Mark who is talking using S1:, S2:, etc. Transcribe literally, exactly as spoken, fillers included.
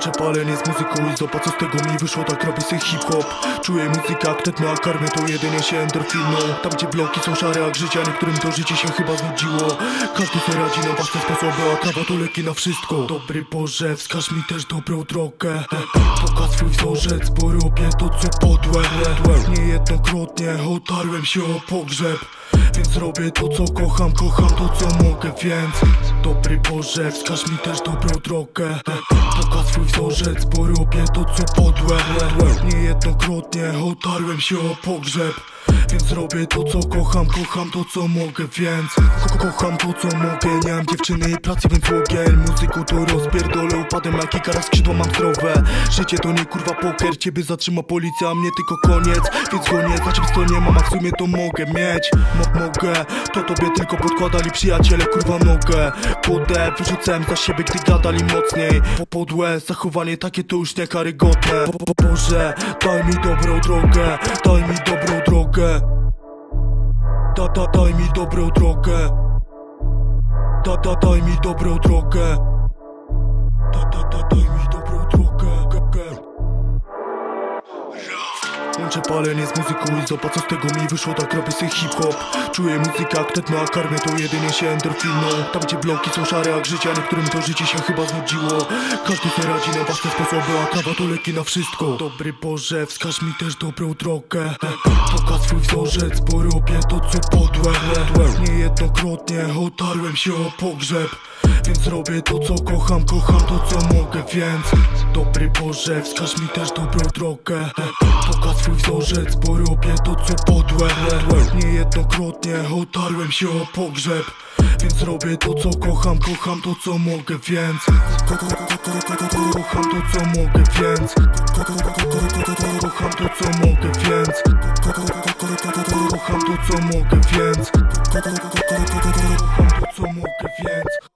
S1: Łączę palenie z muzyką i zobacz co z tego mi wyszło. Tak robię sobie hip-hop. Czuję muzykę jak tet na karmę, to jedynie się endorfiną. Tam gdzie bloki są szare jak życie, a niektórym to życie się chyba znudziło. Każdy se radzi na własne sposoby, a trawa to leki na wszystko. Dobry Boże, wskaż mi też dobrą drogę. Pokaż swój wzorzec, bo robię to co podłe. Niejednokrotnie otarłem się o pogrzeb, więc robię to co kocham, kocham to co mogę, więc dobry Boże, wskaż mi też dobrą drogę. Pokaż swój wzorzec, bo robię to co podłe. Niejednokrotnie otarłem się o pogrzeb, więc robię to co kocham, kocham to co mogę, więc ko kocham to co mogę. Nie mam dziewczyny i pracy, więc ogień. Muzyku to rozpierdolę, upadłem jak ikara, skrzydła mam zdrowe. Życie to nie kurwa poker, ciebie zatrzyma policja, a mnie tylko koniec. Więc koniec, na czymś to nie mam, a w sumie to mogę mieć. Mo mogę, to tobie tylko podkładali przyjaciele, kurwa nogę. Podę wyrzucałem za siebie, gdy gadali mocniej. Po podłe zachowanie takie to już niekarygodne. Bo, bo, Boże, daj mi dobrą drogę, daj mi dobrą drogę. Da, da, daj mi dobrą drogę. Da, da, daj mi dobrą drogę. Da, da, da, daj mi dobrą drogę. Łączę palenie z muzyką i zobacz co z tego mi wyszło. Tak robię sobie hip-hop. Czuję muzykę jak tet na karmę, to jedynie się endorfiną. Tam gdzie bloki są szare jak życie, a niektórym to życie się chyba znudziło. Każdy se radzi na własne sposoby, a trawa to leki na wszystko. Dobry Boże, wskaż mi też dobrą drogę. Pokaż swój wzorzec, bo robię to co podłe. Niejednokrotnie otarłem się o pogrzeb, więc robię to co kocham, kocham to co mogę, więc dobry Boże, wskaż mi też dobrą drogę. Pokaż swój wzorzec, bo robię to co podłe. Niejednokrotnie otarłem się o pogrzeb, więc robię to co kocham, kocham to co mogę, więc ko ko ko ko ko ko kocham to co mogę, więc ko ko ko ko ko kocham to co mogę, więc ko ko ko ko ko kocham to co mogę, więc ko ko ko ko ko kocham to co mogę, więc